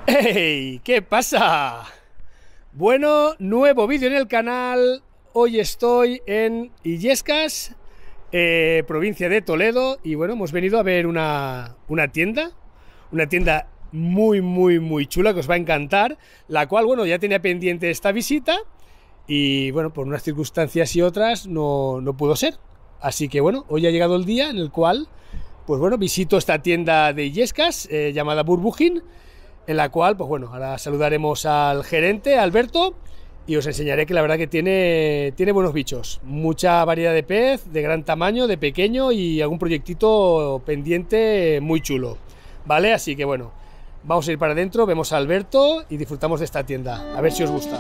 ¡Hey! ¿Qué pasa? Bueno, nuevo vídeo en el canal. Hoy estoy en Illescas, provincia de Toledo. Y bueno, hemos venido a ver una tienda. Una tienda muy chula que os va a encantar. La cual, bueno, ya tenía pendiente esta visita. Y bueno, por unas circunstancias y otras no pudo ser. Así que bueno, hoy ha llegado el día en el cual, pues bueno, visito esta tienda de Illescas llamada Burbujín, en la cual, pues bueno, ahora saludaremos al gerente, Alberto, y os enseñaré que la verdad que tiene buenos bichos. Mucha variedad de pez, de gran tamaño, de pequeño y algún proyectito pendiente muy chulo, ¿vale? Así que bueno, vamos a ir para adentro, vemos a Alberto y disfrutamos de esta tienda. A ver si os gusta.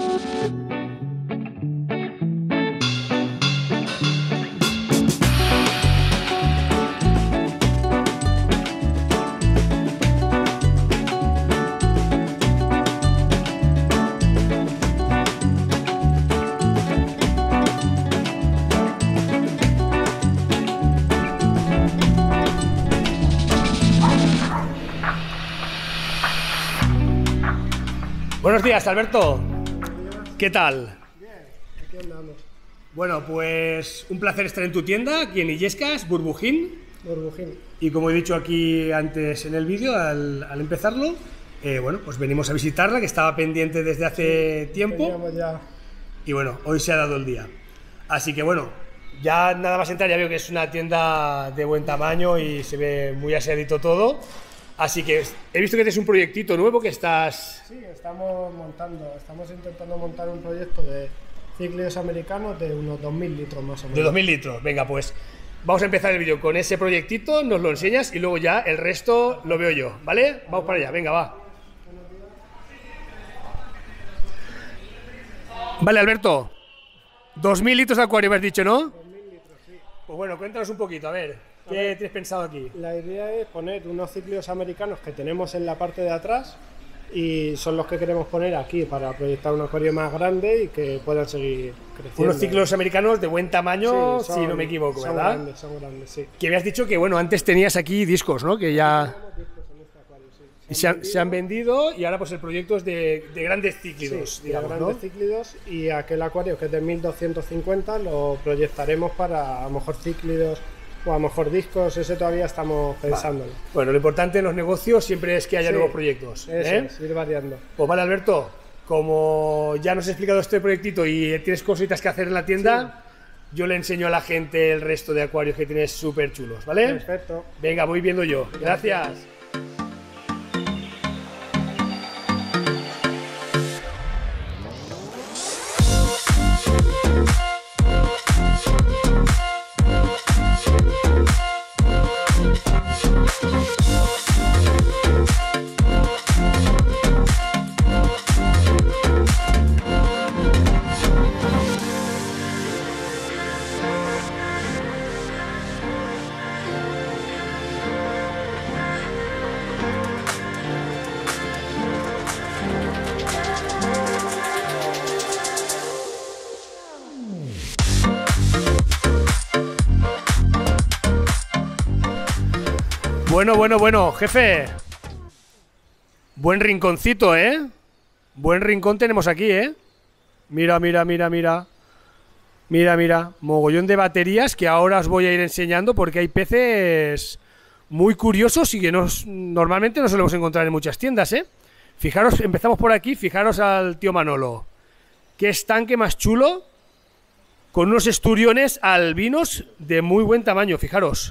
Buenos días, Alberto. ¿Qué tal? Bien, aquí andamos. Bueno, pues un placer estar en tu tienda, aquí en Illescas, Burbujín. Burbujín. Y como he dicho aquí antes en el vídeo, al empezarlo, bueno, pues venimos a visitarla, que estaba pendiente desde hace tiempo. Teníamos ya. Y bueno, hoy se ha dado el día. Así que bueno, ya nada más entrar ya veo que es una tienda de buen tamaño y se ve muy aseadito todo. Así que he visto que tienes un proyectito nuevo que estás... Sí, estamos intentando montar un proyecto de cíclidos americanos de unos 2000 litros más o menos. De 2000 litros. Venga, pues vamos a empezar el vídeo con ese proyectito, nos lo enseñas y luego ya el resto lo veo yo, ¿vale? Vamos para allá, venga, va. Vale, Alberto, 2000 litros de acuario me has dicho, ¿no? 2000 litros, sí. Pues bueno, cuéntanos un poquito, a ver, ¿qué tienes pensado aquí? La idea es poner unos cíclidos americanos que tenemos en la parte de atrás y son los que queremos poner aquí para proyectar un acuario más grande y que puedan seguir creciendo. Unos ciclos americanos de buen tamaño, Sí, si no me equivoco, ¿verdad? Son grandes, sí. Que me has dicho que, bueno, antes tenías aquí discos, ¿no? Que ya... Tenemos discos en este acuario, sí. Y se han vendido y ahora pues el proyecto es de grandes cíclidos, Sí, digamos, de ¿no? grandes cíclidos, y aquel acuario que es de 1250 lo proyectaremos para a lo mejor cíclidos o a lo mejor discos, ese todavía estamos pensándolo. Bueno, lo importante en los negocios siempre es que haya Sí, nuevos proyectos. Eso ¿Eh? es, ir variando. Pues vale, Alberto, como ya nos has explicado este proyectito y tienes cositas que hacer en la tienda, yo le enseño a la gente el resto de acuarios que tienes súper chulos, ¿vale? Perfecto. Venga, voy viendo yo. Gracias. Bueno, jefe. Buen rinconcito, ¿eh? Buen rincón tenemos aquí, ¿eh? Mira. Mira. Mogollón de baterías que ahora os voy a ir enseñando porque hay peces muy curiosos y que normalmente no solemos encontrar en muchas tiendas, ¿eh? Fijaros, empezamos por aquí, fijaros al tío Manolo. Qué estanque más chulo, con unos esturiones albinos de muy buen tamaño, fijaros.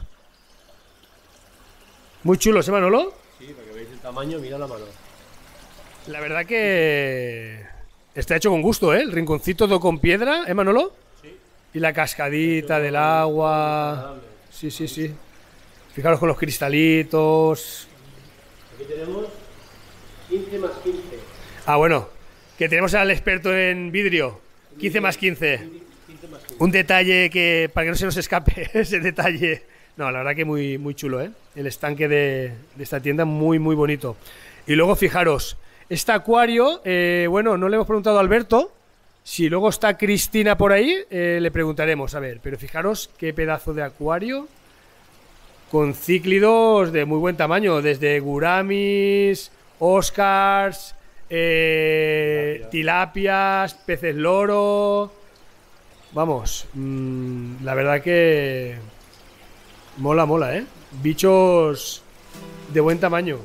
Muy chulos, ¿eh, Manolo? Sí, para que veáis el tamaño, mira la mano. La verdad que está hecho con gusto, ¿eh? El rinconcito todo con piedra, ¿eh, Manolo? Sí. Y la cascadita del agua. Sí. Fijaros con los cristalitos. Aquí tenemos 15 más 15. Ah, bueno, que tenemos al experto en vidrio. 15 más 15. 15 más 15. Un detalle que, para que no se nos escape ese detalle. No, la verdad que muy chulo, ¿eh? El estanque de esta tienda, muy bonito. Y luego fijaros, este acuario, bueno, no le hemos preguntado a Alberto. Si luego está Cristina por ahí, le preguntaremos, a ver. Pero fijaros qué pedazo de acuario, con cíclidos de muy buen tamaño, desde guramis, Oscars, tilapias, peces loro. Vamos, la verdad que mola, mola, ¿eh? Bichos de buen tamaño.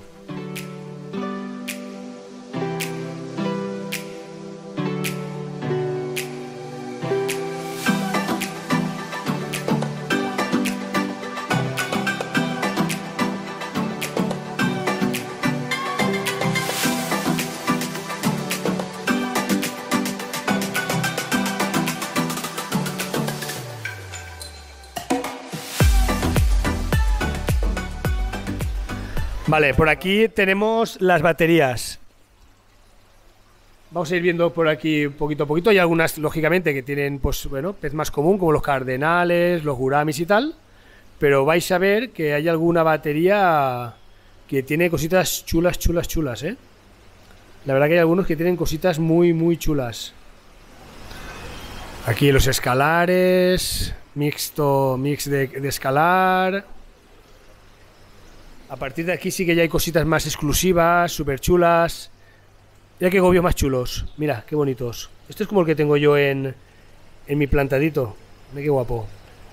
Vale, por aquí tenemos las baterías. Vamos a ir viendo por aquí poquito a poquito. Hay algunas, lógicamente, que tienen, pues, bueno, pez más común, como los cardenales, los guramis y tal. Pero vais a ver que hay alguna batería que tiene cositas chulas, chulas, chulas, ¿eh? La verdad que hay algunos que tienen cositas muy, muy chulas. Aquí los escalares, mix de escalar. A partir de aquí sí que ya hay cositas más exclusivas, súper chulas. Mira qué gobios más chulos. Mira, qué bonitos. Este es como el que tengo yo en mi plantadito. Mira qué guapo.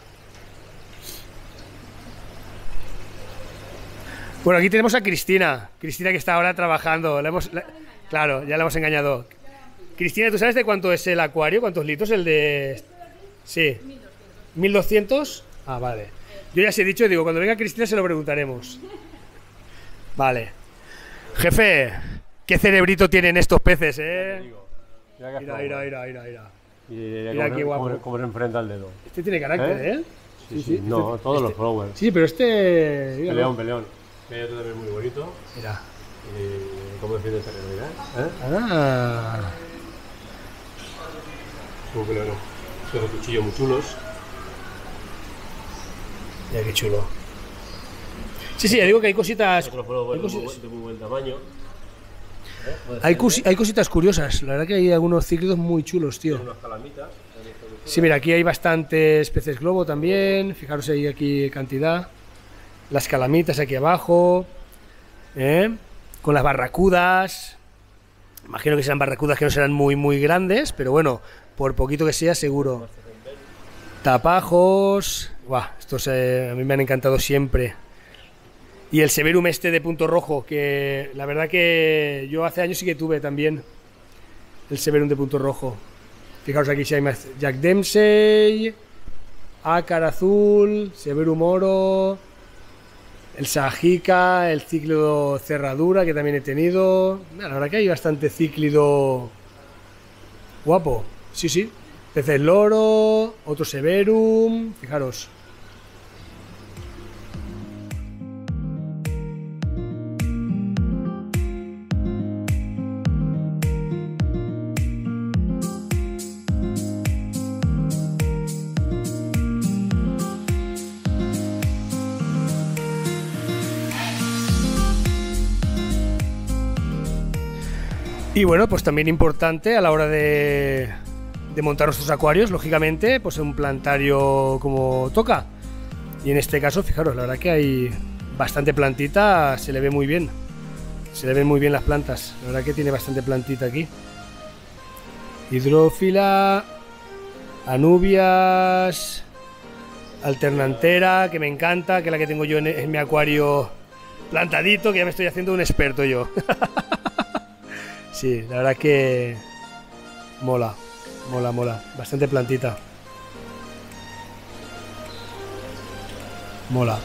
Bueno, aquí tenemos a Cristina. Cristina que está ahora trabajando. Claro, ya la hemos engañado. Cristina, ¿tú sabes de cuánto es el acuario? ¿Cuántos litros? El de... Sí. 1200. Ah, vale. Yo ya os he dicho, digo, cuando venga Cristina se lo preguntaremos. Vale. Jefe, ¿qué cerebrito tienen estos peces, eh? Mira, mira. Mira aquí guapo. Cómo se enfrenta el dedo. Este tiene carácter, ¿eh? Sí. No, todos los flowers. Sí, pero este... Peleón. Mira, otro también muy bonito. Mira. ¿Cómo defiende el terreno, mira? Ah. Como que los cuchillos muy chulos. Mira qué chulo. Sí, ya digo que hay cositas... Otro flowers de muy buen tamaño. Hay cositas curiosas. La verdad que hay algunos cíclidos muy chulos, tío. Unas calamitas. Sí, mira, aquí hay bastantes peces globo también. Fijaros ahí aquí cantidad. Las calamitas aquí abajo. Con las barracudas. Imagino que serán barracudas que no serán muy, muy grandes. Pero bueno, por poquito que sea, seguro. Tapajos. Buah, estos a mí me han encantado siempre. Y el Severum este de punto rojo, que la verdad que yo hace años sí que tuve también el Severum de punto rojo. Fijaros aquí si hay más. Jack Dempsey, Ácar azul, Severum oro, el Sajica, el cíclido cerradura que también he tenido. La verdad que hay bastante cíclido guapo. Sí. Peces loro, otro Severum, fijaros. Y bueno, pues también importante a la hora de montar nuestros acuarios, lógicamente, pues un plantario como toca. Y en este caso, fijaros, la verdad que hay bastante plantita, se le ve muy bien. Se le ven muy bien las plantas, la verdad que tiene bastante plantita aquí. Hidrófila, anubias, alternantera, que me encanta, que es la que tengo yo en mi acuario plantadito, que ya me estoy haciendo un experto yo. Sí, la verdad que mola, bastante plantita. Mola.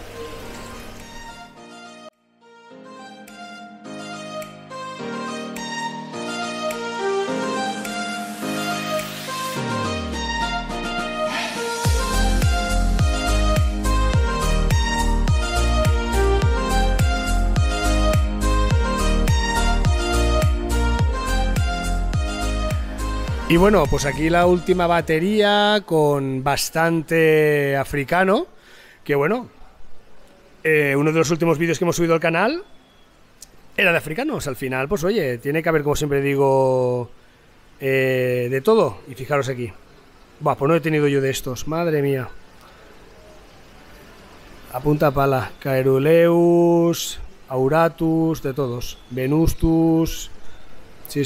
Y bueno, pues aquí la última batería con bastante africano, que bueno, uno de los últimos vídeos que hemos subido al canal era de africanos. Al final, pues oye, tiene que haber, como siempre digo, de todo. Y fijaros aquí. Buah, pues no he tenido yo de estos, madre mía. A punta pala, Caeruleus, Auratus, de todos. Venustus. Sí.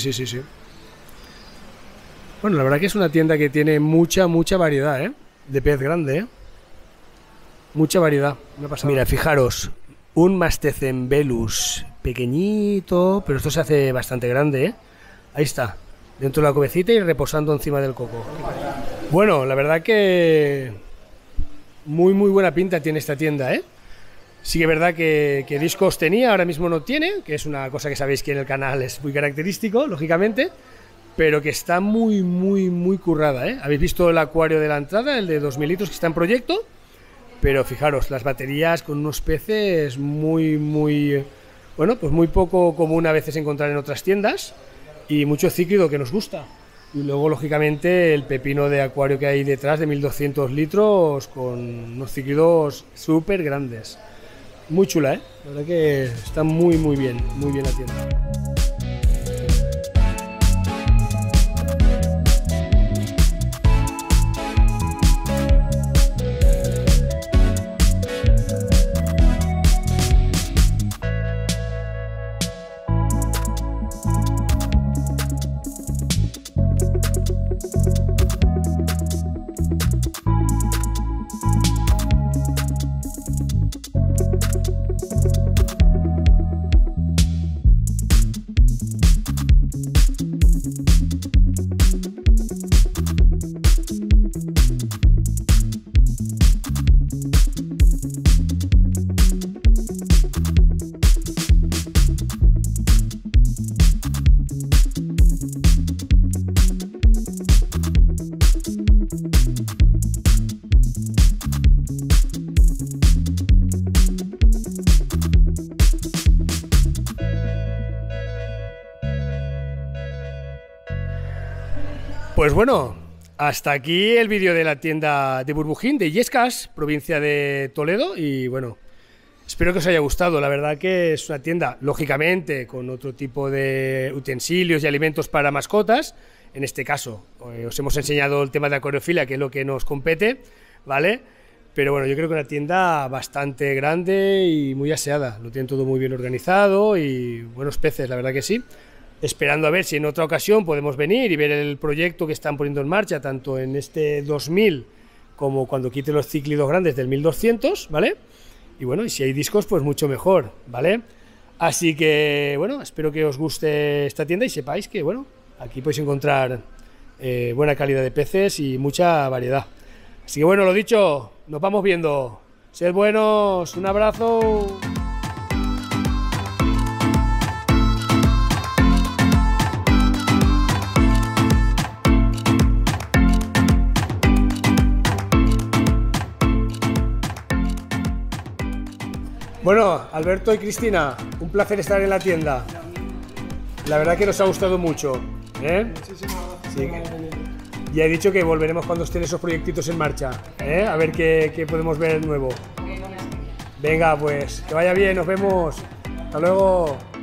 Bueno, la verdad que es una tienda que tiene mucha variedad, ¿eh? De pez grande, ¿eh? Mucha variedad. Mira, fijaros, un Mastecembelus pequeñito, pero esto se hace bastante grande, ¿eh? Ahí está, dentro de la cubecita y reposando encima del coco. Bueno, la verdad que muy buena pinta tiene esta tienda, ¿eh? Sí que es verdad que discos tenía, ahora mismo no tiene, que es una cosa que sabéis que en el canal es muy característico, lógicamente, pero que está muy currada, ¿eh? Habéis visto el acuario de la entrada, el de 2000 litros que está en proyecto, pero fijaros, las baterías con unos peces bueno, pues muy poco común a veces encontrar en otras tiendas y mucho cíclido que nos gusta. Y luego, lógicamente, el pepino de acuario que hay detrás de 1200 litros con unos cíclidos súper grandes. Muy chula, ¿eh? La verdad que está muy bien la tienda. Pues bueno, hasta aquí el vídeo de la tienda de Burbujín de Illescas, provincia de Toledo, y bueno, espero que os haya gustado. La verdad que es una tienda, lógicamente, con otro tipo de utensilios y alimentos para mascotas. En este caso, os hemos enseñado el tema de acuariofilia, que es lo que nos compete, ¿vale? Pero bueno, yo creo que una tienda bastante grande y muy aseada. Lo tienen todo muy bien organizado y buenos peces, la verdad que sí. Esperando a ver si en otra ocasión podemos venir y ver el proyecto que están poniendo en marcha, tanto en este 2000 como cuando quite los cíclidos grandes del 1200, ¿vale? Y bueno, y si hay discos, pues mucho mejor, ¿vale? Así que, bueno, espero que os guste esta tienda y sepáis que, bueno, aquí podéis encontrar buena calidad de peces y mucha variedad. Así que, bueno, lo dicho, nos vamos viendo. Sed buenos, un abrazo. Bueno, Alberto y Cristina, un placer estar en la tienda. La verdad que nos ha gustado mucho, ¿eh? Muchísimas gracias. Sí. Ya he dicho que volveremos cuando estén esos proyectitos en marcha, ¿eh? A ver qué podemos ver nuevo. Venga, pues que vaya bien, nos vemos. Hasta luego.